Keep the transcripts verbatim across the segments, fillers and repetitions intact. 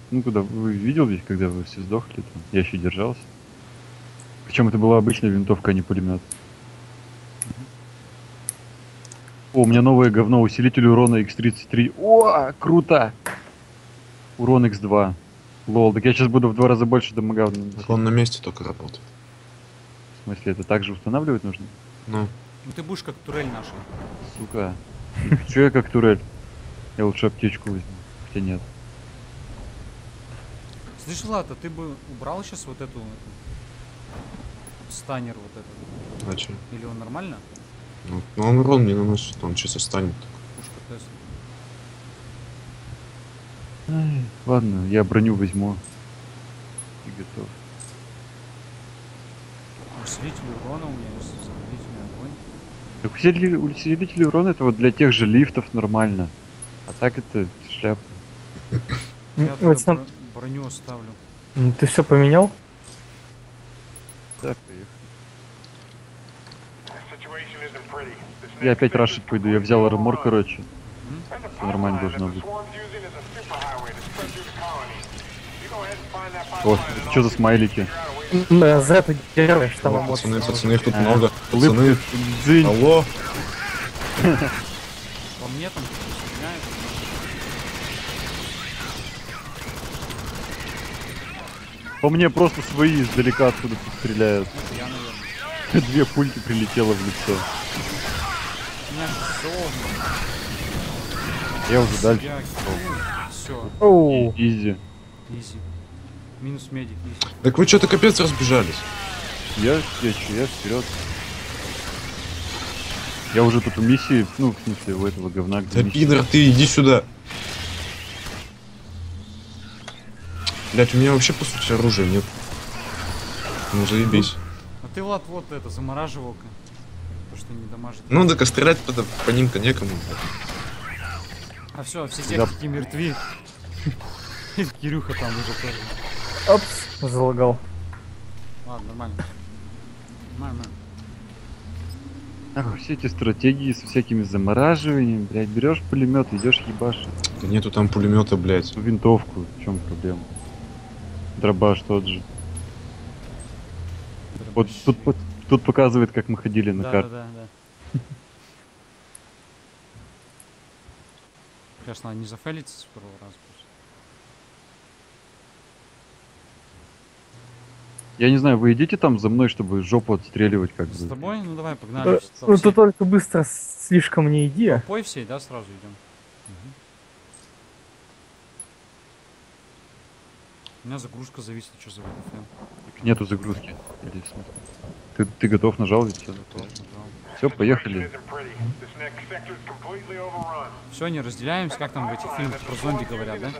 Ну куда, вы видел ведь, когда вы все сдохли там? Я еще держался. Причем это была обычная винтовка, а не пулемет. О, у меня новое говно, усилитель урона икс тридцать три. О, круто! Урон икс два. Лол, так я сейчас буду в два раза больше дамага Так наносить. он на месте только работает. В смысле, это также устанавливать нужно? Ну, Ну ты будешь как турель наша. Сука. Че я как турель? Я лучше аптечку возьму. Хотя нет. Слышь, Влад, а ты бы убрал сейчас вот эту, эту станер вот этот? зачем? Или он нормально? Ну, ну, он урон не наносит, он сейчас останет. Пушка тест. Ай, ладно, я броню возьму. И готов. Усилитель урона у меня есть. Замедлительный огонь. Так усилитель, усилитель урона это вот для тех же лифтов нормально. А так это шляпа. Я М, тогда вот сам- бро- броню оставлю. м, Ты все поменял? Так, поехали. Я опять рашить пойду, я взял армор, короче. Все нормально должно быть. О, что за смайлики? М, э, За это делаешь там О, эмоции. пацаны, пацаны, их тут А, много. Улыбка, Пацаны, дзынь. алло. По мне там стреляет. По мне просто свои издалека отсюда стреляют. Это я, наверное. Две пульки прилетело в лицо. У меня зовно. Я уже дальше. Все, Оу, Изи. изи. Минус медик, изи. Так вы что-то капец разбежались. Я, я, чё, я вперед. Я уже тут у миссии, ну, в смысле, у этого говна. где Да миссия. пидор, ты иди сюда. Блять, у меня вообще по сути оружия нет. Ну заебись. А ты, Влад, вот это, замораживалка. То, что не дамажит. Ну так а стрелять по, по ним-то некому. А все, все Да. техники мертвы. И Кирюха там уже тоже. опс, залагал. Ладно, нормально. Нормально. Ах, все эти стратегии с всякими замораживаниями, блядь, берешь пулемет, идешь ебашь Да нету там пулемета, блять. эту винтовку, в чем проблема? Дробаш тот же. Вот тут, вот тут показывает, как мы ходили на Да, да, карту. да, да. Конечно, надо не зафейлиться с первого раза. просто. Я не знаю, вы идите там за мной, чтобы жопу отстреливать, как С бы. тобой? Ну давай, погнали. Э, По Ну всей- ты только быстро слишком не иди. Толпой всей, да, сразу идем? У меня загрузка зависит, что за ВДФ. Нету загрузки. Или в смысле? Ты, ты готов, нажал ведь все? Все, поехали. Все, не разделяемся, как там в этих фильмах про зомби говорят, да?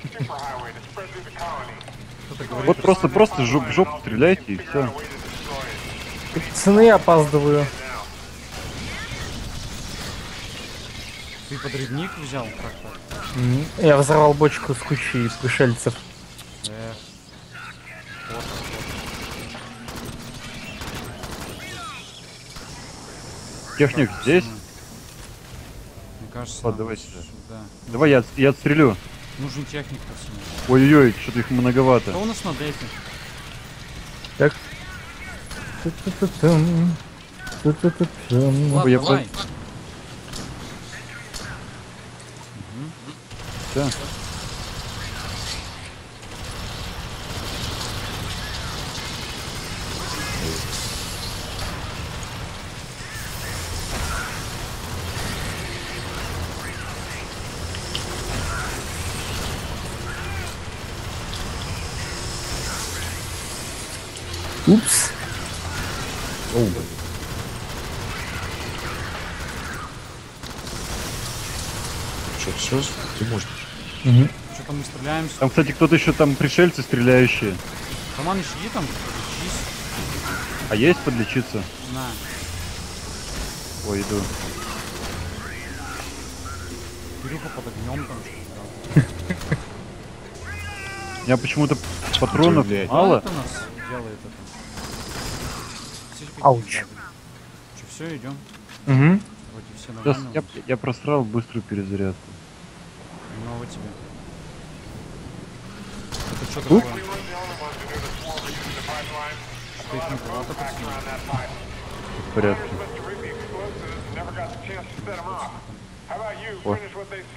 Кто-то говорит, Вот просто, просто жоп, в жопу стреляйте и все. Пацаны, опаздываю. ты подрывник взял как-то? М, Я взорвал бочку с кучей пришельцев. Эх. Вот, Техник вот. здесь? Мне кажется, Вот, надо давай вот сюда. сюда. Давай я, я отстрелю. Нужен техник, пацаны. Ой-ой-ой, что-то их многовато. Кто у нас на дефе? Так. Ту-ту-ту-тум. Ту-ту-ту-тум. Влад, Ой, я давай. Всё. Упс. Оу, блин. Что, все? Ты можешь. Мгм. Что-то мы стреляемся. Там, кстати, кто-то еще там пришельцы стреляющие. Роман, сиди там, лечись. А есть подлечиться? На. Ой, иду. Кирюха под огнем там что-то. У меня почему-то патронов блядь. мало. Это нас делает это. Смотри, какие Ауч. бабы. Че, все, идем? Мгм. Вроде все Сейчас нормально. я, я просрал быструю перезарядку. Нового тебе. Это что такое? Что их не было, так В порядке. О.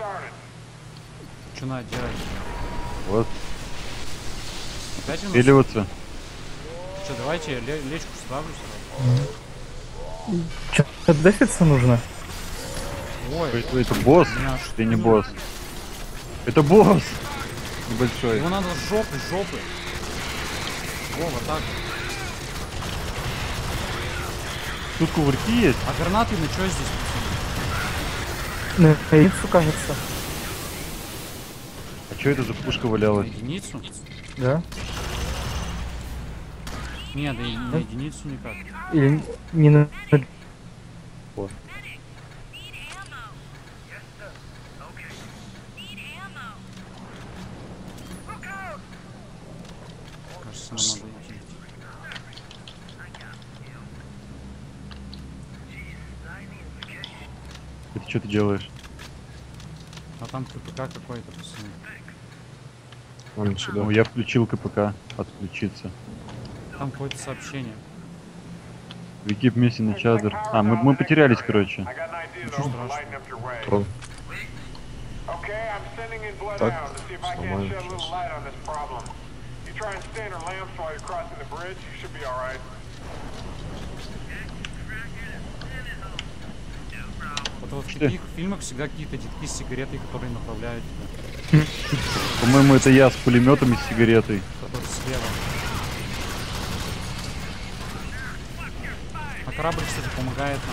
Что надо делать? Вот. Опять у нас? Стреливаться. Что, давайте я ле- лечку ставлю сразу. Что-то дефиться нужно? Ой, Это, это босс? меня Ты не босс. Это босс! Небольшой. его надо с жопы, с жопы. О, вот так. Тут кувырки есть? А гранаты на что здесь? На яйцу, кажется. А что это за пушка На валялась? единицу? Да? Нет, да и на единицу никак. Или не на... Кажется, нам надо идти. Это что ты делаешь? А там КПК какой-то, пацаны. Ладно, сюда. Ну, я включил КПК. Отключиться. Там какое-то сообщение. We keep missing each other. А, мы, мы потерялись, короче. Ничего страшного. Трон. Так, сломаем сейчас. Вот, вот в Что? таких фильмах всегда какие-то детки с сигаретой, которые направляют тебя. По-моему, это я с пулеметом и с сигаретой. Который слева. А корабль, кстати, помогает нам.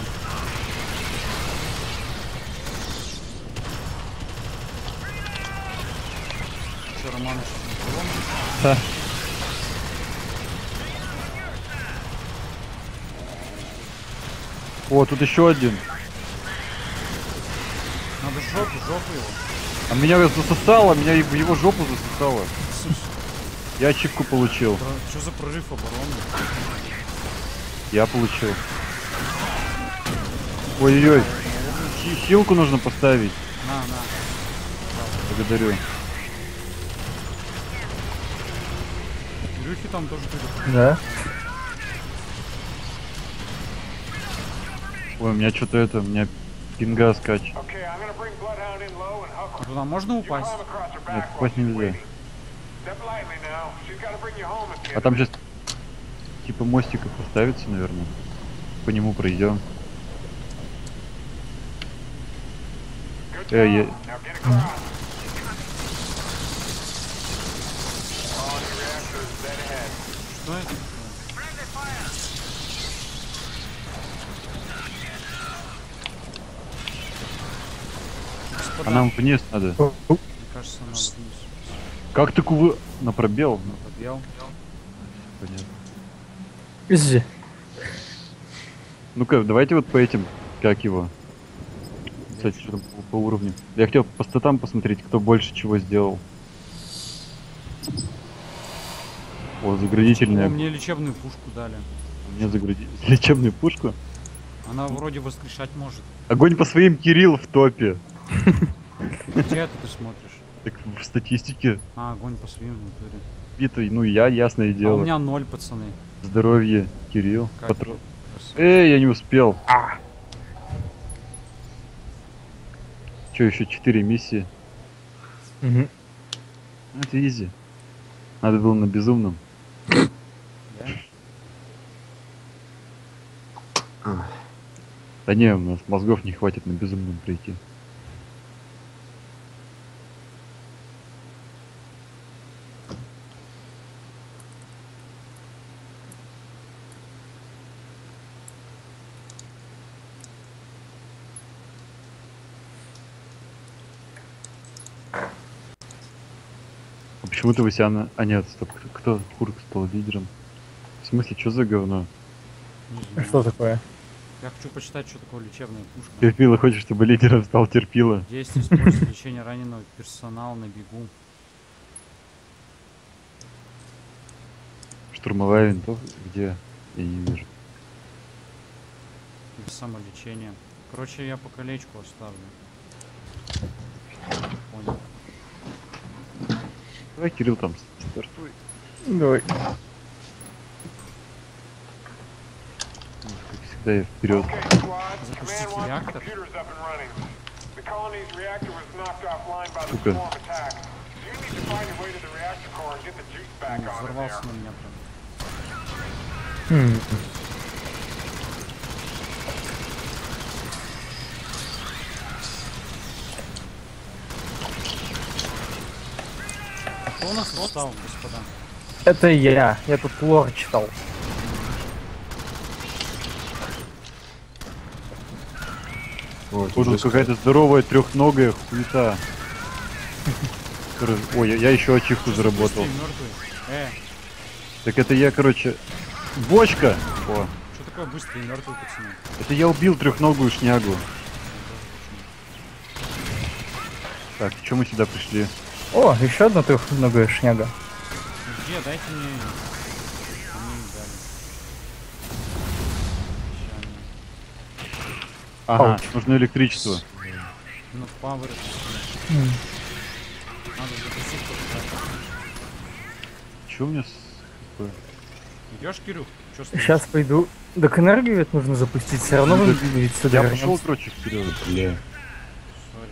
Че, Роман, еще не Ха. О, тут еще один. Надо жопу, жопу его. А меня засосало, меня и в его жопу засосало. Слушай, Я ачивку получил. что за прорыв обороны? Я получил. Ой-ой-ой. Хи- Хилку нужно поставить. На, на. Благодарю. Илюхи там тоже ты. Да? Ой, у меня что-то это, у меня пинга скачет. А туда можно упасть? Нет, попасть нельзя. А там сейчас типа мостика поставится, наверное. По нему пройдем. Эй, я... Что это? А нам вниз надо. О, о, Мне кажется, надо вниз. Как ты кувы... На пробел? Ну, Подъел. понятно. Изи. Ну-ка, давайте вот по этим, как его. Кстати, что там по, по уровню. Я хотел по статам посмотреть, кто больше чего сделал. О, О, заградительная. мне лечебную пушку дали. Мне загрузили лечебную пушку. Она вроде воскрешать может. Огонь по своим, Кирилл в топе. Где это ты смотришь? Так в статистике А, огонь по своим внутри. битый, ну я, ясное А у дело. меня ноль, пацаны. Здоровье, Кирилл. Как Патро- красиво. Эй, я не успел. Че, еще четыре миссии? Мгм. Это изи. Надо было на безумном. Да? Да не, у нас мозгов не хватит на безумном прийти. А почему-то вы себя на... А нет, стоп, кто- кто Курк стал лидером? В смысле, что за говно? Не А знаю. что такое? Я хочу почитать, что такое лечебная пушка. Терпила хочет, чтобы лидером стал Терпила. Действие использует лечение раненого персонала на бегу. Штурмовая винтовка? Где? Я не вижу. Или самолечение. Короче, я по колечку оставлю. Понял. Давай Кирилл там Стартуй. Давай. Как всегда я вперед. Запустить реактор. Сука. Он взорвался на меня прям. М, А кто у нас восстал, господа? Это я. Я тут лор читал. Ой, тут Вот тут жесть. какая-то здоровая трехногая хуета. Короче, ой, я, я еще ачивку заработал. Быстрее, мертвый. Э, Так это я, короче, бочка. О, что такое быстрый и мертвый, пацаны? это я убил трехногую шнягу. Так, что мы сюда пришли? О, еще одна трехногая шняга. Где? Дайте мне ее. А мне не дали. Ща они. Ага, Ауч. нужно электричество. Ну, пауэр. М, Надо запустить только. Че у меня с... хп? Идешь, Кирюх? Че стоишь? Сейчас пойду. Так энергию ведь нужно запустить. Все равно Ну, вы так ведь сюда Я пошел, вернёмся. короче, вперед. Бля. Сори.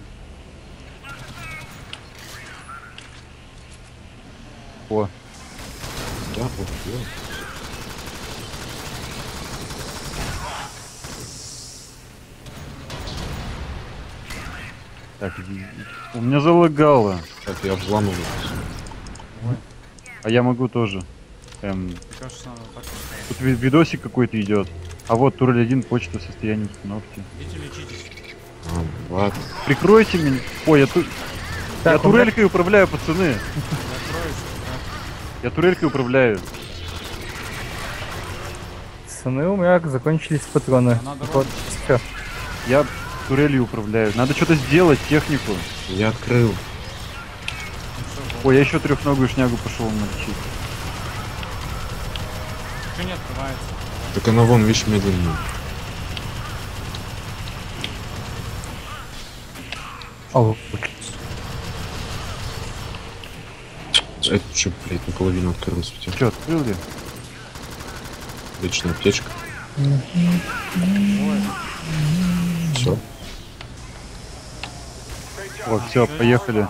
О, Да, убил. так, иди. У меня залагало. Так, я взламываю. Ой, А я могу тоже. Эм, мне кажется, надо так поставить. тут ви- видосик какой-то идет. А вот турель один, почта, состояние установки. Идите лечитесь. А, ладно. Прикройте меня. Ой, я, ту... Так, я он турелькой управляю, пацаны. Я откроюсь. Я турелькой управляю. Пацаны, у меня закончились патроны. Надо Вот, всё. Я турелью управляю. Надо что-то сделать, технику. Я открыл. Ой, я еще трехногую шнягу пошел мочить. Что не открывается? Так она вон, видишь, медленно. Ау. Это что, блядь, наполовину открылось у тебя? Че, открыли? Вечная аптечка. Все. О, все, поехали.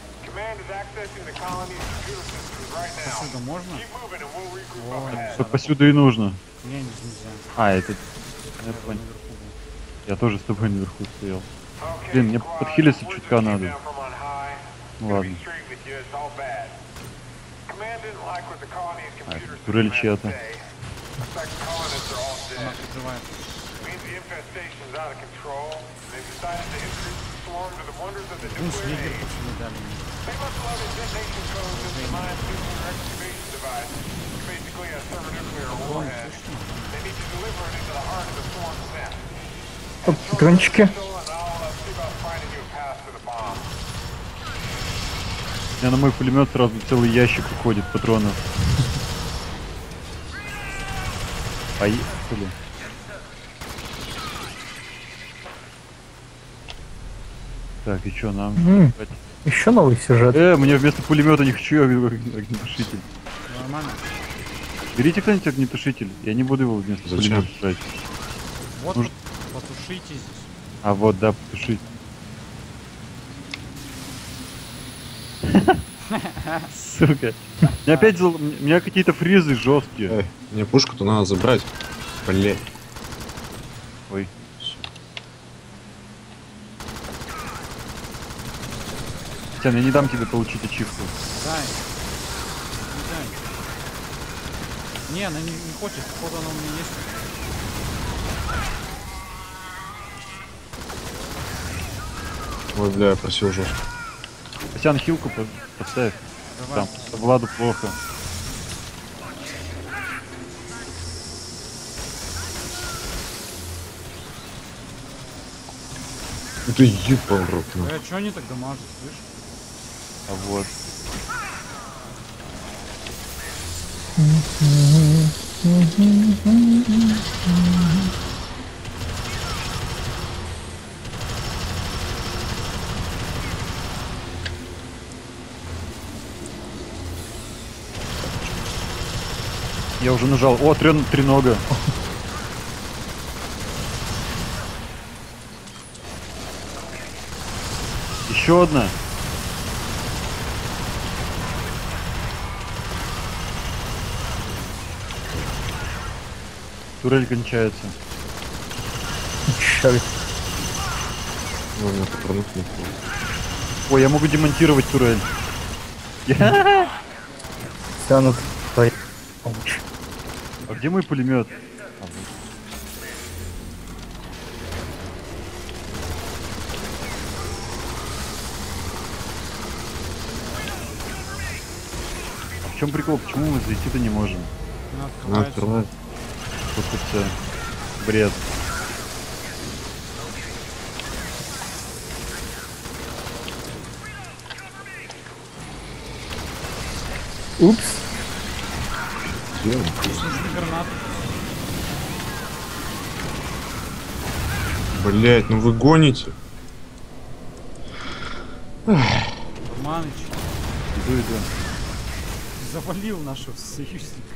Отсюда можно? Ой, Вот посюда и нужно. не, нельзя. А, это... Я Наверное, понял. наверху был. Я тоже с тобой наверху стоял. Блин, мне подхилиться чутка надо. Ну ладно. А, это турель чья-то. Она прикрывает. Гунслигер, пацаны, дали мне. Вон, слышно? Оп, патрончики. У меня на мой пулемет сразу целый ящик уходит патронов. Поехали. Так, и чё нам? М, еще новый сюжет. Э, мне вместо пулемета не хочу ог- огнетушитель. Нормально. Берите кто-нибудь огнетушитель. Я не буду его вместо Зачем? пулемета брать. Вот, Нужно- потушите здесь. А вот, да, потушить. Сука. Мне опять зал- у меня какие-то фризы жесткие. Эй, мне пушку-то надо забрать. Блядь. Ой. Тян, я не дам тебе получить ачивку. Дай. Не дай. Не, она не, не хочет, походу она у меня есть. Ой, бля, я просил жестко. Костян, хилку по- поставь. Давай. Там, Владу плохо. Ну ты ебал рот, ну. Э, чё они так дамажат, слышь? А вот. Я уже нажал. О, трен- тренога. Еще одна. Турель кончается. Черт. Ну, у меня патронов нет. Ой, я могу демонтировать турель. Я- Тянут. твои- Ауч. А где мой пулемет? А в чем прикол? Почему мы зайти-то не можем? Ну, Надо открывается. открывать. Тут это бред. Упс. Где он? Слушай, гранату. Блять, ну вы гоните. Романыч Иду, иду. завалил нашего союзника.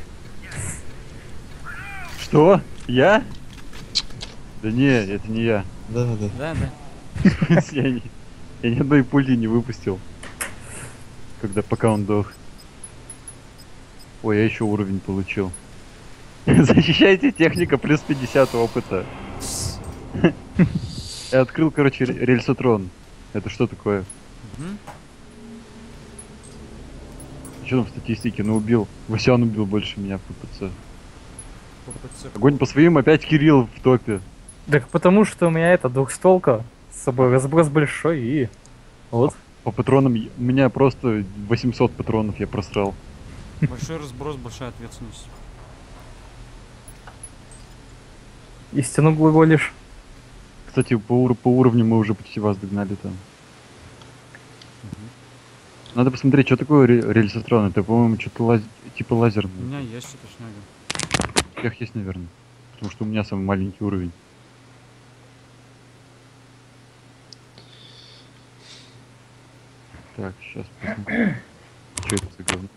Что? Я? Да не, это не я. Да, да. Да, да. Я, не- я ни одной пули не выпустил. Когда пока он дох. Ой, я еще уровень получил. Защищайте техника плюс пятьдесят опыта. Я открыл, короче, ре- рельсотрон. Это что такое? Мгм. Что там в статистике? Ну убил. Васян убил больше меня в ППЦ. ППЦ. Огонь по своим, опять Кирилл в топе. Так потому что у меня это двухстволка с собой, разброс большой и... Вот. По патронам я- у меня просто восемьсот патронов я просрал. Большой разброс, большая ответственность. Истину глаголишь. Кстати, по, ур- по уровню мы уже почти вас догнали там. Надо посмотреть, что такое ре- рельсотрон. Это, по-моему, что-то лаз... типа У лазерный. меня есть эта шняга. У всех есть, наверное. Потому что у меня самый маленький уровень. Так, сейчас посмотрим. Что это за говно?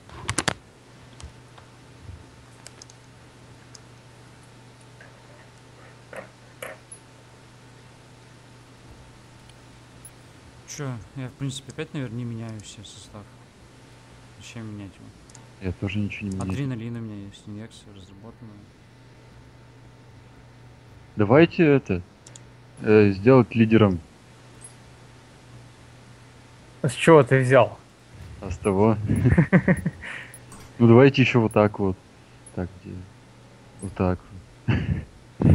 Чё, я в принципе опять, наверное, не меняю все состав. Зачем менять его? Я тоже ничего не меняю. Адреналин у меня есть, инъекция разработанная. Давайте это э, сделать лидером. А с чего ты взял? А с того. Ну давайте еще вот так вот. Так, где? Вот так вот.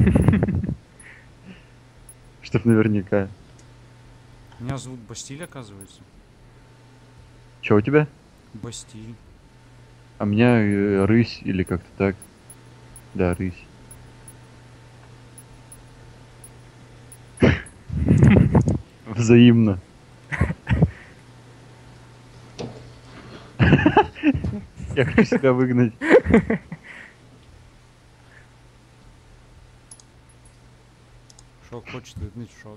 Чтоб наверняка. Меня зовут Бастиль, оказывается. Че у тебя? Бастиль. А меня э, рысь или как-то так. Да, рысь. Взаимно. Я хочу себя выгнать. Шок хочет выгнать в шок.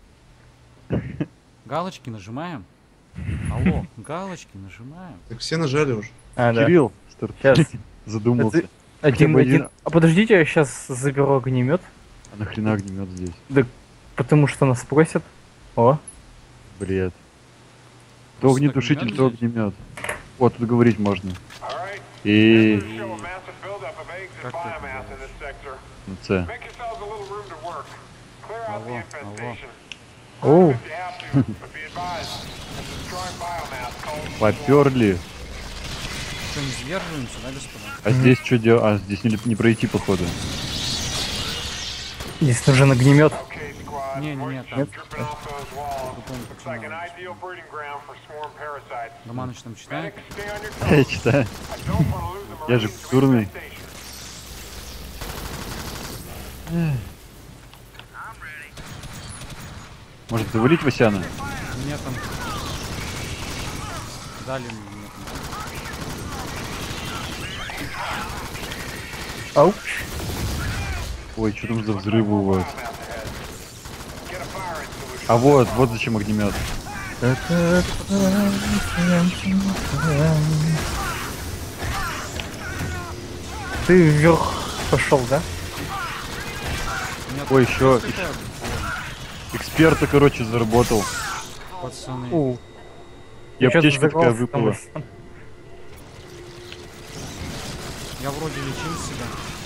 Галочки нажимаем. Алло, галочки нажимаем. Так все нажали уже. А, да. Кирилл, старт. Сейчас. Задумался. Это- Один, бы один. один. А подождите, я сейчас заберу огнемет, А нахрена огнемет здесь? потому что нас спросят. О, Бред. То Просто огнетушитель, огнемет то здесь? огнемет. Вот тут говорить можно. Alright, И show a massive buildup of eggs and Как ты это biomass in this sector. на С. Make yourselves a little room to work. Clear out the Алло, infestation. Оу. If you have to, but be advised, that's destroying biomass calls for more. Поперли. Что, не сдерживаемся, да, господа? А здесь что делать? А, здесь не, не пройти, походу. здесь нужен огнемет. Okay, squad, Не, не, we're не, там. stripping off those walls. По-моему, Looks like an пацаны. ideal breeding ground for swarm parasites. Романыч там читает? Medics, stay on your Я toes. читаю. I don't want to lose the Я же Marines to культурный. infestation. Может завалить Васяна? Мне там... Дали мне там. Ауч. Ой, что там за взрывы у вас? Biomass ahead. Get a firing solution. А вот, вот зачем огнемет. ты вверх пошел, да? У меня Ой, тут еще жесть какая, эксперта, короче, заработал. пацаны. У. И Я чё-то аптечка такая взорвался там, выпала. Васян. Я вроде лечил себя.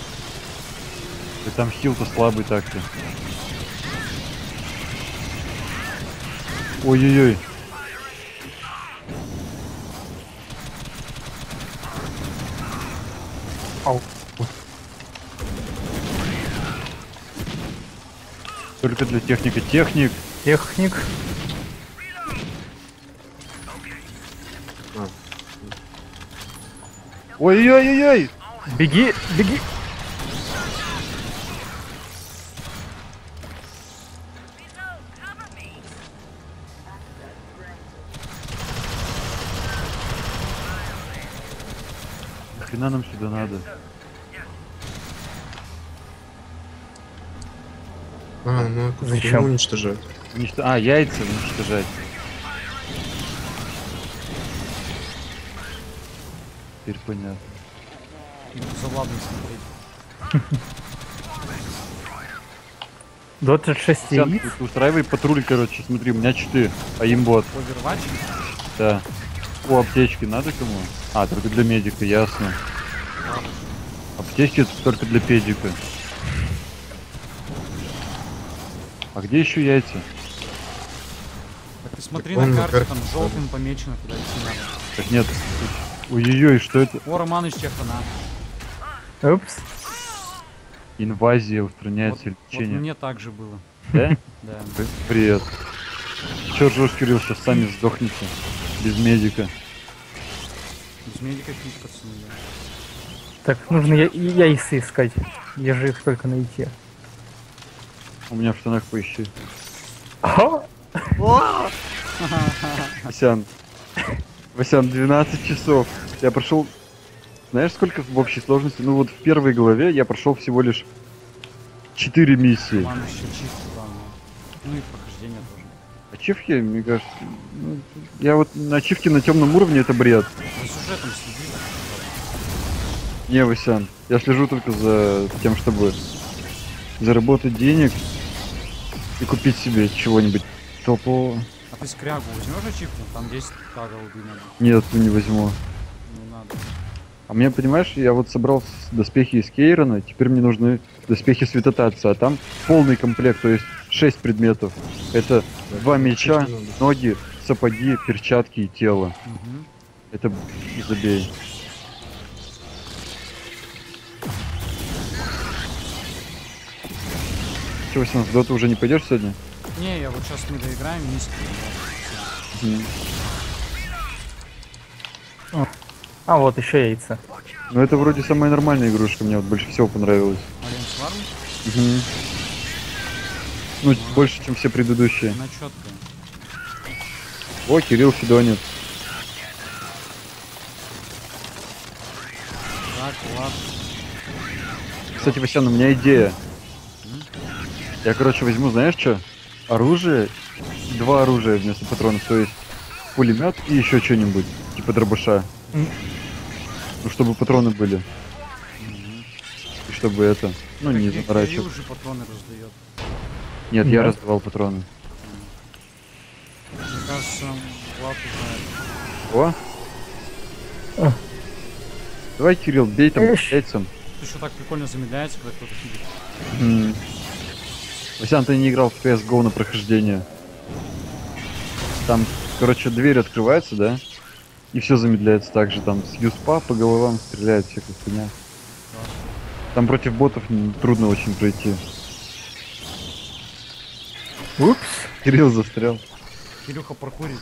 И там хил-то слабый так-то. Ой-ой-ой. Ау. Только для техника. Техник. Техник. Ой-ой-ой-ой. Беги, беги. Нахрена нам сюда надо? А, ну а Зачем? зачем уничтожать? Уничто- А, яйца уничтожать. Теперь понятно. За Владом смотреть. двадцать шесть Сян, яиц. ты устраивай патруль, короче, смотри, у меня четыре, а имбот, Overwatch. да. О, аптечки надо кому? А, только для медика, ясно. Аптечки это только для педика. А где еще яйца? Так ты смотри Прикольно, на карте, карта там желтым помечено, куда идти надо. Так нет. тут- Ой-ой-ой, что это? О, Роман из Чехана. Упс. Инвазия Вот, устраняется вот лечение. мне так же было. Да? Да. П- Привет. Чё ржёшь, Кирилл, сейчас сами сдохнете. Без медика. Без медика пить, пацаны. Да. Так, нужно я- яйца искать. Я же их только найти. У меня в штанах поищи. Ага. Васян. Васян, двенадцать часов. Я прошел. Знаешь, сколько в общей сложности? Ну вот в первой главе я прошел всего лишь четыре миссии. Роман еще чистый, главное. Ну и прохождение тоже. Ачивки, мне кажется. Ну, я вот на ачивке на темном уровне это бред. За сюжетом следи. Не, Васян, я слежу только за тем, чтобы заработать денег и купить себе чего-нибудь топового. А ты скрягу возьмешь ачивку? Там десять тагов убить надо. Нет, не возьму. Не надо. А мне, понимаешь, я вот собрал с- доспехи из Кейрона, теперь мне нужны доспехи Светотатца, а там полный комплект, то есть шесть предметов. Это два меча, надо. ноги, сапоги, перчатки и тело. Угу. Это забей. Че, Васян, в доту уже не пойдешь сегодня? Не, я вот сейчас мы доиграем миски. Мгм. А вот еще яйца. Ну это вроде самая нормальная игрушка, мне вот больше всего понравилась. Альянс Варм, Мгм. Ну, больше, чем все предыдущие. она четкая. О, Кирилл фидонит. Так, ладно. Кстати, Васян, у меня идея. Я, короче, возьму, знаешь что? Оружие, два оружия вместо патронов, то есть пулемет и еще что-нибудь, типа дробаша. М. Ну, чтобы патроны были. И чтобы это, ну, не Кирилл заморачивать. уже патроны раздает. Нет, я Да. раздавал патроны. Мне кажется, Влад знает. О! А. Давай, Кирилл, бей там Эш. яйцем. Ты еще так прикольно замедляется, когда кто-то хилит. М. Васян, ты не играл в си эс го на прохождение. Там, короче, дверь открывается, да? И все замедляется так же. Там с юспа по головам стреляет всякая хуйня. Там против ботов м, трудно очень пройти. Упс. Кирилл застрял. Кирюха прокурит.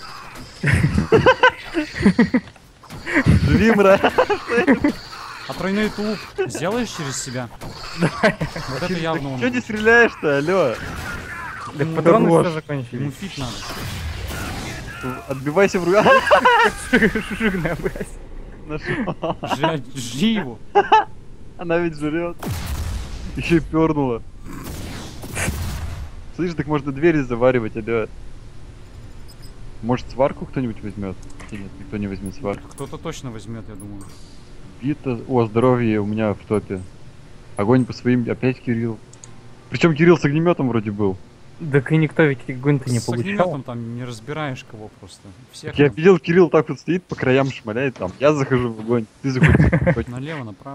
Живи, мра! А тройной тулуп сделаешь через себя? Вот это явно он. Че не стреляешь-то, алло? Так Ну, патроны хорош. все Ему закончились. фит надо. Отбивайся в руку. Жирная, блядь. Нашел. Жри, жри его. Она ведь жрет. Еще и пернула. Слышь, так можно двери заваривать, алло. Может, сварку кто-нибудь возьмет? Или нет, никто не возьмет сварку. Кто-то точно возьмет, я думаю. Бита. О, здоровье у меня в топе. Огонь по своим. Опять Кирилл. Причем Кирилл с огнеметом вроде был. Так и никто ведь огонь-то не С получал. огнеметом там не разбираешь кого просто. Всех Так я там видел, Кирилл так вот стоит по краям шмаляет там. Я захожу в огонь, ты заходишь в огонь. налево, направо.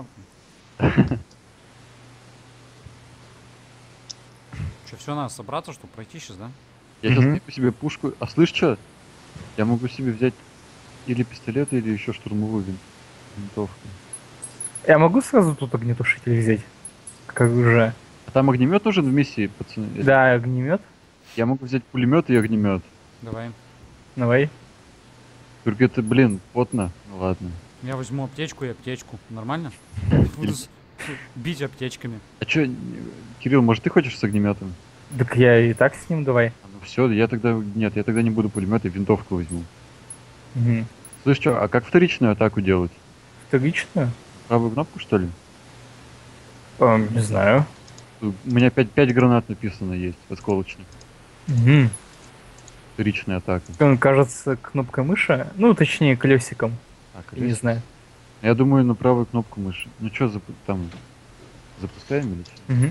Че, все, надо собраться, чтобы пройти сейчас, да? Я сейчас Мгм. найду себе пушку. А слышь, что? Я могу себе взять или пистолет, или еще штурмовую вин- винтовку. Я могу сразу тут огнетушитель взять? Как уже. А там огнемет нужен в миссии, пацаны? Если- Да, огнемет. Я могу взять пулемет и огнемет. Давай. Давай. Только это, блин, потно. Ну ладно. Я возьму аптечку и аптечку. Нормально? Буду с- бить аптечками. А чё, Кирилл, может ты хочешь с огнеметом? Так я и так с ним давай. А, ну все, я тогда. Нет, я тогда не буду пулемет, я винтовку возьму. Угу. Слышь, что, а как вторичную атаку делать? Вторичную? Правую кнопку, что ли? Эм, не знаю. У меня пять пять гранат написано есть, осколочных. Угу. Вторичная атака. Он кажется кнопкой мыши. Ну, точнее, колесиком. Так, Я не знаю. я думаю, на правую кнопку мыши. Ну что, запу- там запускаем или что? Угу.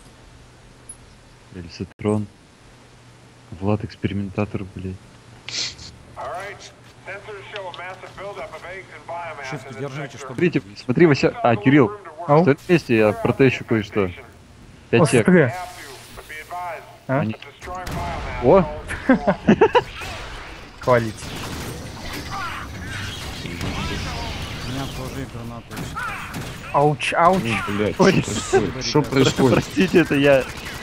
Или Сатрон? Влад экспериментатор, блядь. All right. Sensors show a massive buildup of eggs and biomass Shift in this держите, sector. чтобы- Смотрите, смотри, Вася. А, Кирилл, Ау. стой вместе, я протещу кое-что. О, Пять сек. смотри. Have to, but be advised, А? Они- destroying biomass О! calls for swarm. Хвалить. У меня тоже и гранаты есть. Ауч, ауч. Ну, блядь, Ой. что происходит? Что Ребята. происходит? Простите, это я.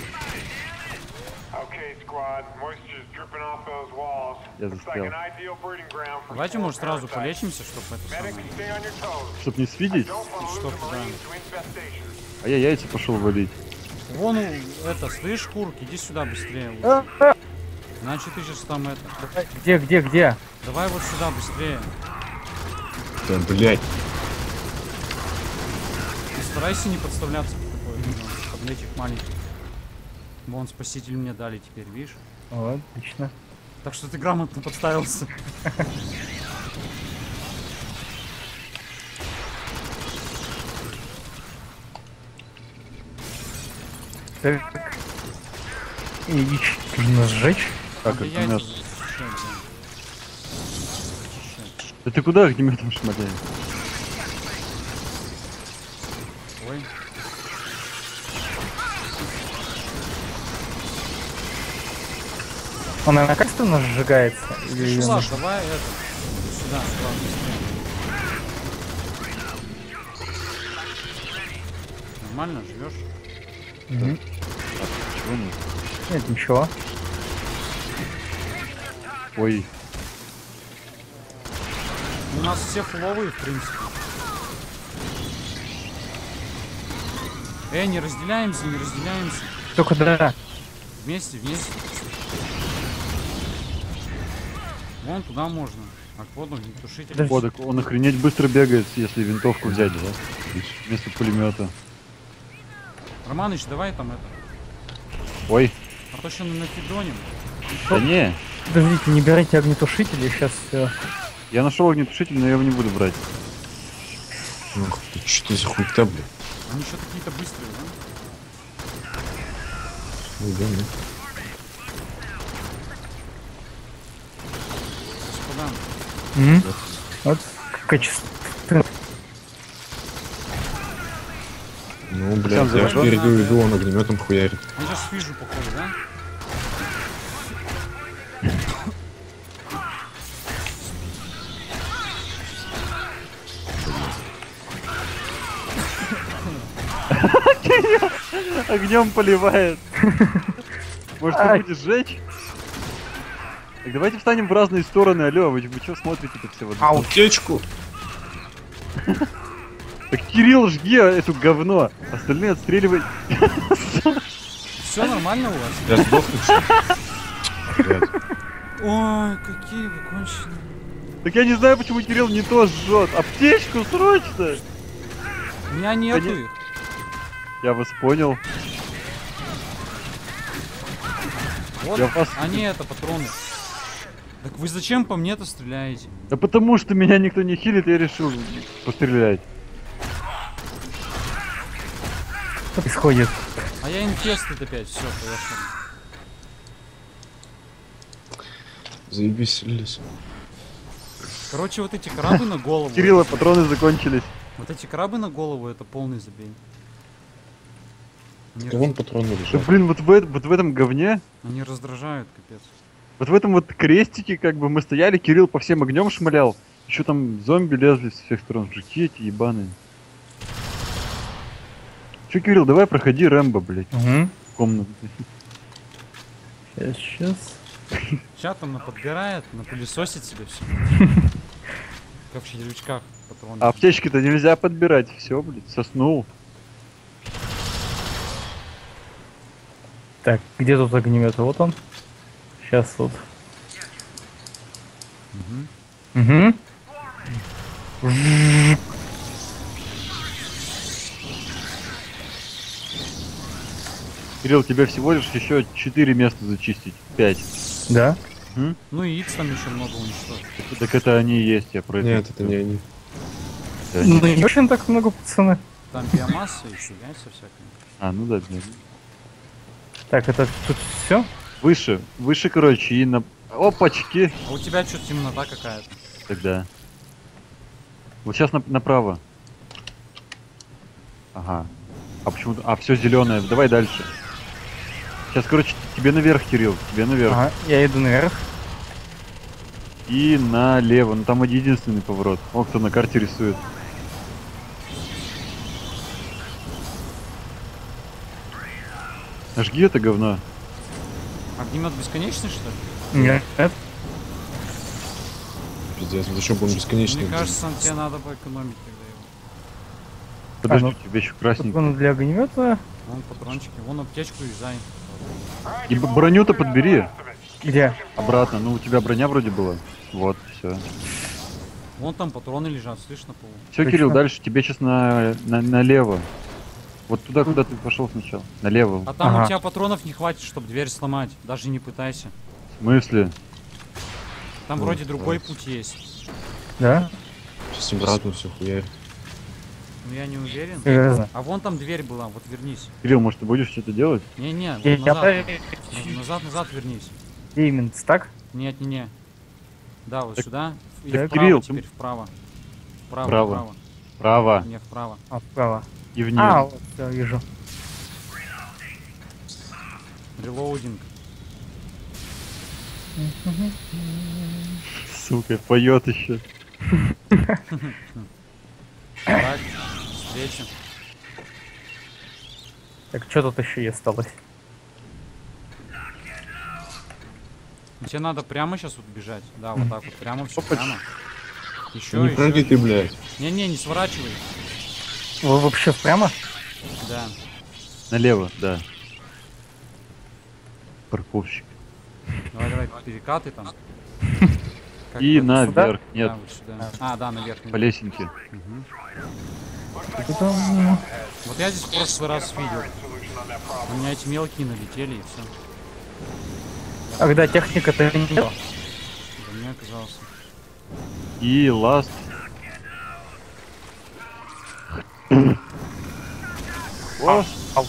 Okay, squad. Moisture's dripping off those walls. Я Looks like застрял. an ideal breeding ground for Давайте, spore может, сразу parasites. полечимся, чтобы это Medics, самое. stay on your toes. Чтоб не свидеть, Don't want to Чтоб, lose the да. marines to infestation. а я яйца пошел валить. Вон, у- это, слышь, Курк, иди сюда быстрее. А, а. Иначе ты сейчас там это. Где, где, где? Давай вот сюда быстрее. Да, блядь. И старайся не подставляться под такое, ну, под этих маленьких. Вон, спаситель мне дали теперь, видишь? Вот, отлично. Так что ты грамотно подставился. Так. Яички нужно сжечь. Так, Надо яйца огнемет. защищать, да. Защищать. Да ты куда огнеметом шмаляешь? Ой. Он на качественно сжигается? Или её Шелаш, нужно- давай это. Сюда, сюда, быстрее. Нормально, живешь? Мгм. Чего нет? Нет, ничего. Ой, У нас все фуловые, в принципе. Эй, не разделяемся, не разделяемся. Только да. Вместе, вместе. Вон туда можно. А вот он, тушитель. Да. подок, он охренеть быстро бегает, если винтовку взять, да? Вместо пулемета. Романыч, давай там это. Ой, А то что нафидоним. да не, Подождите, не берите огнетушители, сейчас все. я нашел огнетушитель, но я его не буду брать. Ну, что ты за хуйта, блядь? Они что-то какие-то быстрые, да? Ну, да, ну. Господа. Вот качество. Ну, блядь, Сам я зажжён? впереди иду, он огнеметом хуярит. Я сейчас вижу, походу, да? Огнем поливает. Может, Ай. ты будешь сжечь? Так давайте встанем в разные стороны, алло, вы, вы что смотрите-то все в одну Ау. Аптечку! Так Кирилл, жги эту говно, остальные отстреливай. Все нормально у вас? Я сдохну, что ли? Блядь. Ой, какие вы конченые. Так я не знаю, почему Кирилл не то жжет. Аптечку срочно! У меня нету Да не- их. Я вас понял. Вот, Я вас- они это, патроны. Так вы зачем по мне-то стреляете? Да потому что меня никто не хилит, я решил пострелять. Что происходит? А я инфестед опять, все, поехали. Заебись, лес. Короче, вот эти крабы на голову. Кирилла, патроны закончились. Вот эти крабы на голову, это полный забей. Они, Да вон патроны Да, лежат. блин, вот в, эт- вот в этом говне, они раздражают, капец. вот в этом вот крестике, как бы мы стояли, Кирилл по всем огнем шмалял. Еще там зомби лезли с всех сторон. Жуки эти ебаные. Че, Кирилл, давай проходи Рэмбо, блядь, Угу. в комнату. Сейчас, сейчас. Сейчас там наподбирает, напылесосит себе все. Как в червячках патроны. А аптечки-то нельзя подбирать. Все, блядь, соснул. Так, где тут огнемет? Вот он. Сейчас тут. Угу. Кирилл, тебе всего лишь еще четыре места зачистить. пять. Да. Ну и икс там еще много уничтожить. Так это они и есть, я про это. Нет, это не они. Это они. Ну не очень так много, пацаны. Там биомасса еще, яйца всякие. А, ну да, блядь. Так, это тут все? Выше, выше, короче, и на... Опачки! А у тебя что-то темнота какая-то. Тогда. Вот сейчас на- направо. Ага. А почему? А, все зеленое. Давай дальше. Сейчас, короче, тебе наверх, Кирилл. Тебе наверх. Ага, я иду наверх. И налево. Ну там один единственный поворот. О, кто на карте рисует. Жги это говно. Огнемет бесконечный, что ли? Нет. Пиздец, зачем бы он бесконечный? Мне кажется, тебе надо поэкономить тогда его. Подожди, ну, у тебя еще красненький. Патроны для огнемета. Вон патрончики, вон аптечку юзай. И б- броню-то подбери. Где? Обратно. Ну у тебя броня вроде была. Вот, все. Вон там патроны лежат, слышь, на полу. Все, Точно? Кирилл, дальше тебе сейчас на, на, налево. Вот туда, куда ты пошел сначала. Налево. А там Ага. у тебя патронов не хватит, чтобы дверь сломать. Даже не пытайся. В смысле? Там Ну, вроде другой класс. путь есть. Да? Сейчас обратно все хуярь. Но я не уверен. Серьезно. А вон там дверь была, вот вернись. Кирилл, может ты будешь что-то делать? Не-не, вот Я- назад. я- Назад, назад вернись. Где именно? Так? Нет, не, не. Да, вот Так- сюда. И так, вправо Кирилл, теперь, вправо. Вправо, Вправо. вправо. Право Не, вправо. А, вправо. и вниз. А, вот, всё, вижу. Релоудинг. Сука, поет еще. Так, встреча. Так, что тут еще и осталось? Тебе надо прямо сейчас вот бежать. Да, вот так вот, прямо все Опач. прямо. Еще, Не прыгай еще. ты, блядь. Не-не, не сворачивай. Вы вообще прямо? Да. Налево, да. Парковщик. Давай, давай, перекаты там. Как И в- наверх. Да, Нет, вот сюда. А, да, наверх. по наверх. лесенке. Мгм. Там- Вот я здесь в прошлый раз видел. У меня эти мелкие налетели и все. А когда техника-то не было. Да мне оказался. И ласт. О! Ау.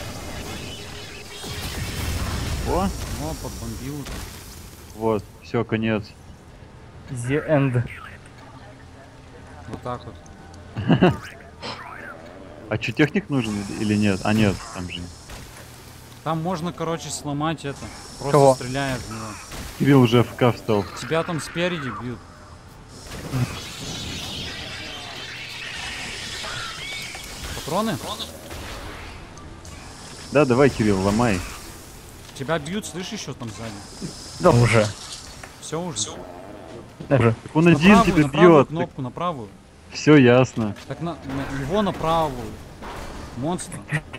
О! О, подбомбил. Вот, все, конец. The end. Вот так вот. А что, техник нужен или нет? А нет, там же. Там можно, короче, сломать это. Просто Кого? стреляя в него. Кирилл уже в ка встал. Тебя там спереди бьют. Патроны? Да, давай, Кирилл, ломай. Тебя бьют, слышишь, еще там сзади? Да уже. Все уже. Даже. Так он На один правую, тебя на правую бьет. кнопку, на правую. Все ясно. Так на, на- его на правую. Монстр.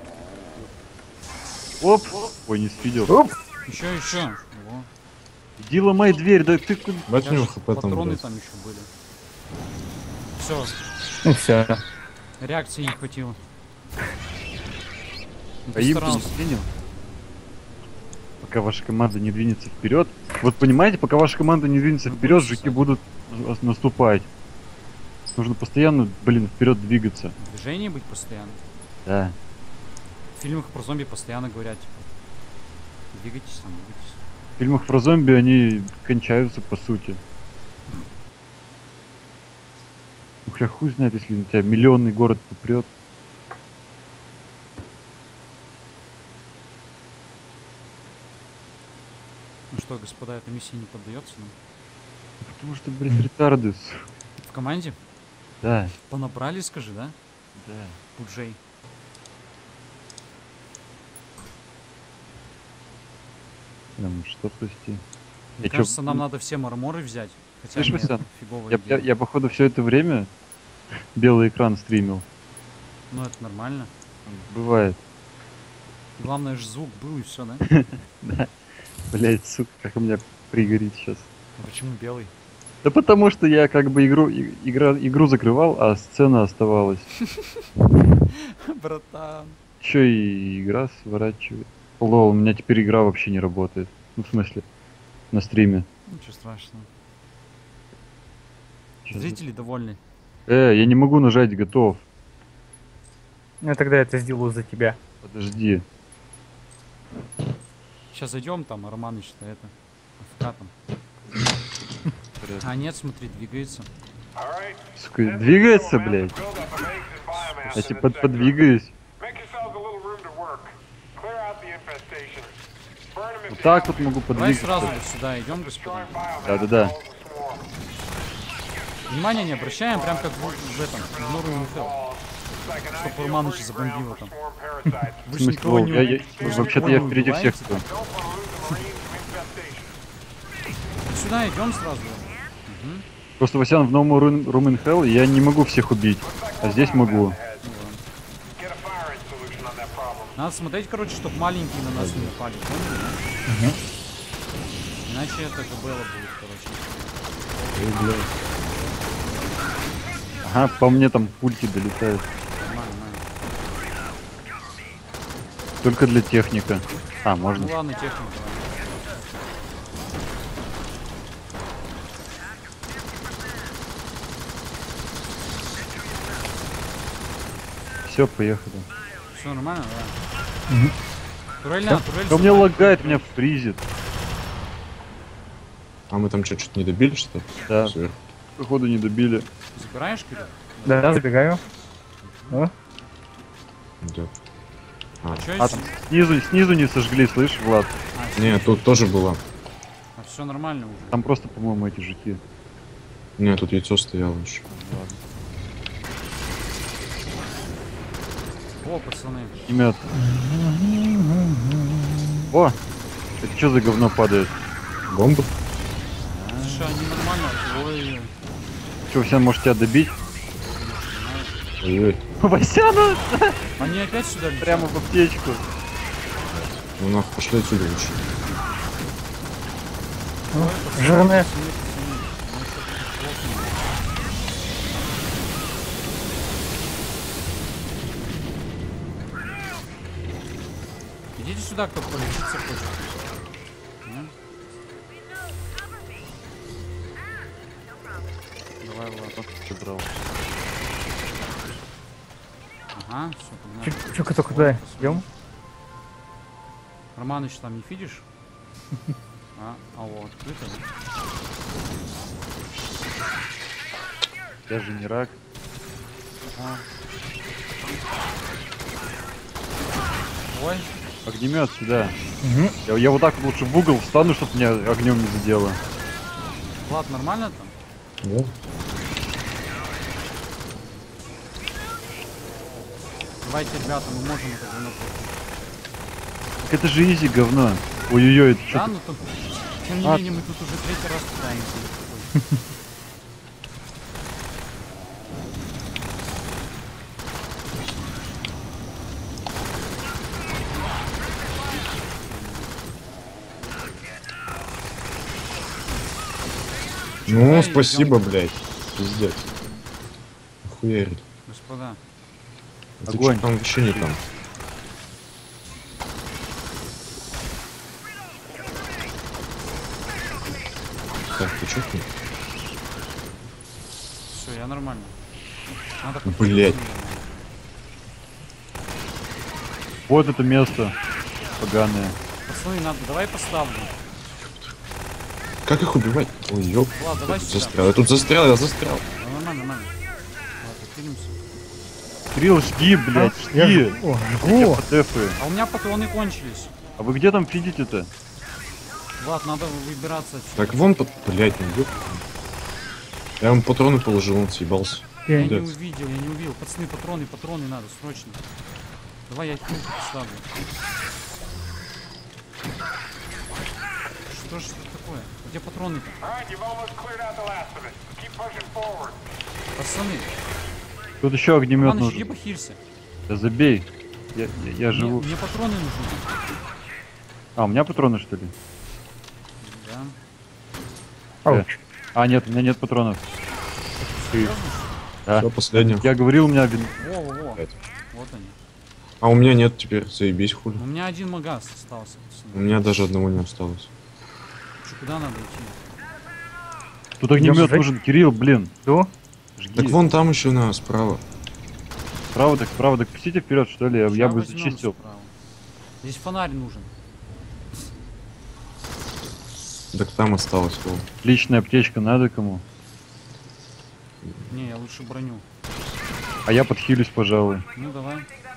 Оп! Ой, не спидел. Оп. Еще, еще. Его. Иди ломай дверь, да ты куда? Бать у него Даже хп там, патроны блядь. там еще были. Все, Ну все. реакции не хватило. Ну, А ты им старался. принял. Пока ваша команда не двинется вперед. Вот понимаете, пока ваша команда не двинется вперед, жуки будут на- наступать. Нужно постоянно, блин, вперед двигаться. В движении быть постоянно. Да. В фильмах про зомби постоянно говорят, типа, двигайтесь там, двигайтесь. В фильмах про зомби они кончаются по сути. Ну хотя хуй знает, если на тебя миллионный город попрет. Ну что, господа, эта миссия не поддается нам? Потому что, блядь, ретарды. В команде? Да, Понабрали, скажи, да? да. Пуджей. Там, что прости? Мне Я чё, кажется, нам м, надо все марморы взять. Хотя Слышь, нет, Васян, фиговая Я, я, идея. я, походу все это время белый экран стримил. Ну это нормально. Бывает. Главное же звук был и все, да? Да. Блять, сука, как у меня пригорит сейчас. А почему белый? Да потому что я как бы игру, и- игра, игру закрывал, а сцена оставалась. Братан. Еще и игра сворачивает. Лол, у меня теперь игра вообще не работает. Ну, в смысле, на стриме. Ничего страшного. Чё за- Зрители довольны. Э, я не могу нажать готов. Ну тогда я это сделаю за тебя. Подожди. Сейчас зайдем там, а Романыч-то это. АФК там. А нет, смотри, двигается. All right. Сука, двигается, блядь. Build up of eggs and biomass Я in тебе this под, sector. подвигаюсь. Make yourselves a little room to work. Clear out the infestation. Burn them if Вот you так have вот to. могу Давай подвигаться. сразу вот сюда идем, господа. Destroying biomass Да-да-да. calls the swarm. Внимание не обращаем, прям как в, в этом, в Нору Инфел. It's like an Чтоб ideal Романыч breeding забомбило ground там. for swarm parasites. В Вы же смысле, никого Вов, не я, я- убиваете, вы же вообще-то никого я не впереди всех убиваете. кто. Don't want to lose the marines to infestation. Сюда идем сразу. Просто, Васян, в новом Room Room in Hell я не могу всех убить, а здесь могу. Get a firing solution on that problem. Надо смотреть, короче, чтобы маленькие на нас не напали. Поняли, да? Иначе это Габелла будет, короче. Ой, бля. Ага, по мне там пульки долетают. Нормально, нормально. Только для техника. А, можно. Ну ладно, техника. ладно. Все, поехали. Все нормально, да? Турель на, турель Да у меня сюда. лагает, меня фризит. А мы там что, что-то не добили, что ли? Да. Сверху. Походу не добили. Забираешь, Кирилл? Да, забегаю. О, Да. А чё А если... там снизу, снизу не сожгли, слышь, Влад? А, Не, тут тоже было. а все нормально уже. Там просто, по-моему, эти жуки. Не, тут яйцо стояло еще. Ладно. О, пацаны. Имят. О! Это что за говно падает? Бомба? Слушай, они нормально. Ой, Че, Васян, может тебя добить? Ой-ой. Васяна! они опять сюда летят. Прямо в аптечку. Ну нахуй, пошли отсюда лучше. жирная. Идите сюда, кто полечиться хочет. Не? Давай, Влад. Что брал? Ага, все, погнали. Чё, только куда? Идем? Романыч, там не видишь? А, а вот, открыто. Я же не рак. О. Ой, Огнемет сюда. Угу. Я, я вот так вот лучше в угол встану, чтобы меня огнем не задело. Влад, нормально там? Да? Давайте, ребята, мы можем это говно пройти. Так это же изи говно. Ой-ой-ой, это Да, что? ну там, тем не А. менее, мы тут уже третий раз пытаемся. Ну, Давай, спасибо, идём. блядь. Пиздец. Охуели. Господа, А ты Огонь. чё там вообще не там? Так, ты чё ты? все, я нормально. Надо Блядь. Вот это место. Поганое. Пацаны, надо, давай поставлю. Как их убивать? Ой, ёп. Ладно, давай Я тут сюда. застрял, я тут застрял, я застрял. Ну, нормально, нормально. Ладно, кинемся. Кирилл, жги, блядь, Я жги. жгу, Я жгу. потефаю. А у меня патроны кончились. А вы где там фидите-то? Влад, надо выбираться отсюда. Так, вон, под... блядь, ну ёп. Я вам патроны положил, он съебался. Я Я не Молодец. увидел, я не увидел. Пацаны, патроны, патроны надо, срочно. Давай я кнопку поставлю. Что ж это такое? Где патроны-то? Alright, you've almost cleared out the last of it. Keep pushing forward. Пацаны, Тут еще огнемет Романыч, иди нужен. похилься. Да забей. Я, я, я Мне, живу. мне патроны нужны. А, у меня патроны, что ли? Да. Ауч. А, нет, у меня нет патронов. Серьезно? Да. Все, последнее. Я говорил, у меня... вин- Во-во-во. Опять. Вот они. А у меня нет теперь, заебись хули. У меня один магаз остался, У пацаны. меня даже одного не осталось. Чё, куда надо идти? Тут огнемет сжечь? нужен. Кирилл, блин. Жгу. Жги. Так вон там еще на справа. Справа так, справа так пустите вперед, что ли? Я, я Ща бы возьмем зачистил. справа. Здесь фонарь нужен. Так там осталось, вон. Личная аптечка надо кому? Не, я лучше броню. А я подхилюсь, пожалуй. Ну давай.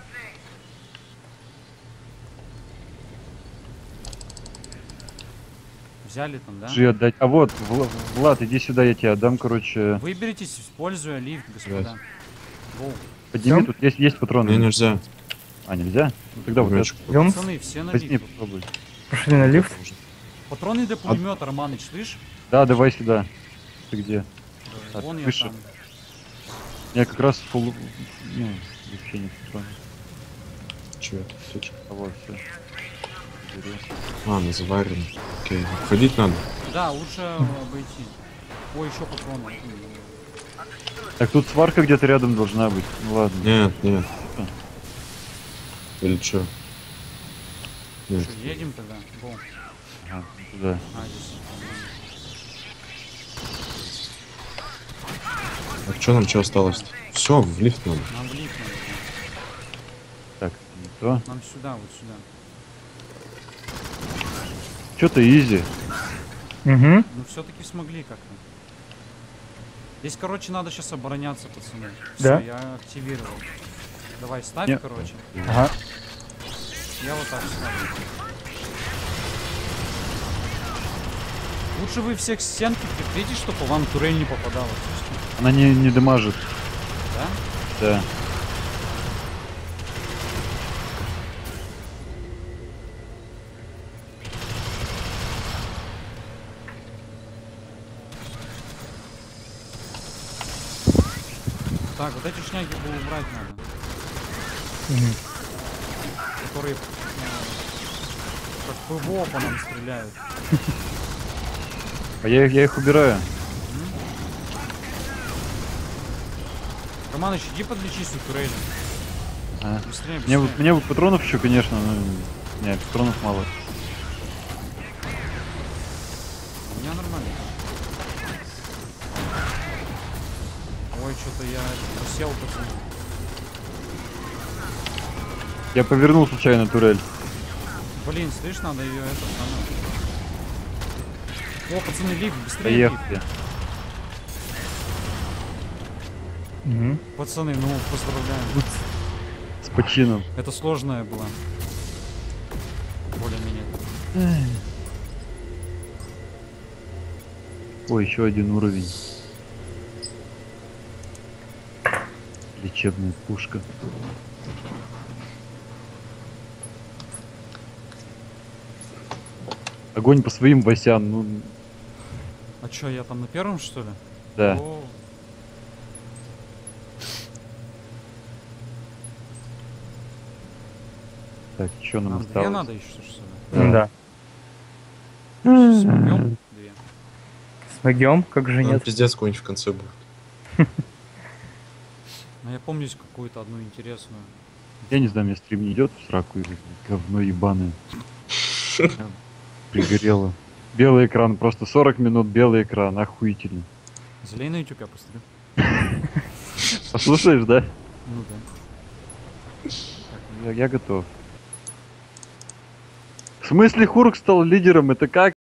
Взяли там, да? Жи отдать. А вот, Вла- Влад, иди сюда, я тебе отдам, короче. Выберитесь, используя лифт, господа. Воу. Подними, Всё? тут есть, есть патроны. Мне нельзя. А, нельзя? Ну тогда вот это. Ручку. Идем. Пацаны, все на Возьми, лифт. попробуй. Пошли на лифт. Патроны для пулемета, Романыч, слышь? Да, давай сюда. Ты где? Так, Вон я выше. там. Я как раз фул... Ну, вообще нет патронов. Че это? Аптечка? А вот, все. А, на заварено. Окей. Обходить надо. Да, лучше обойти. Ой, еще патроны. Так, тут сварка где-то рядом должна быть. Ну ладно. Нет, нет. Или что? Нет. Что, едем тогда? Го. Ага, туда. А, здесь. А что нам что осталось? Все, в лифт надо. Нам в лифт надо. Так, не то. Нам сюда, вот сюда. Что-то изи. Угу. Ну все-таки смогли как-то. Здесь, короче, надо сейчас обороняться, пацаны. Да. Все, я активировал. Давай, ставь, Не. короче. Ага. Я вот так ставлю. Лучше вы всех стенки прикрытите, чтобы по вам турель не попадала. слышите? Она не, не дамажит. Да? Да. Так, вот эти шняги было убрать надо. Мгм. Которые э, как ПВО по нам стреляют. А я, их- я их убираю. Романыч, иди подлечись у турели. А. Быстрее, Мне, быстрее. бы- мне бы патронов еще, конечно, но... Нет, патронов мало. У меня нормально. Ой, что-то я просел, пацаны. Я повернул случайно турель. Блин, слышь, надо ее это самое. О, пацаны, лифт, быстрее лифт. Поехали. Угу. Пацаны, ну поздравляем. С почином. Это сложная была. Более-менее. Ой, еще один уровень. Лечебная пушка. Огонь по своим Васян, ну А чё, я там на первом, что ли? да. О, Так, что нам нам две осталось? надо еще, что ли? Да. Да. Смогем? Две. Смогем, как же Нам нет. пиздец какой-нибудь в конце будет. Но я помню здесь какую-то одну интересную. Я не знаю, мне стрим не идет в сраку или говно ебаное. Пригорело. Белый экран, просто сорок минут белый экран, охуительно. Залей на YouTube, я посмотрю. Послушаешь, да? Ну да. Я, я готов. В смысле Хурк стал лидером? Это как?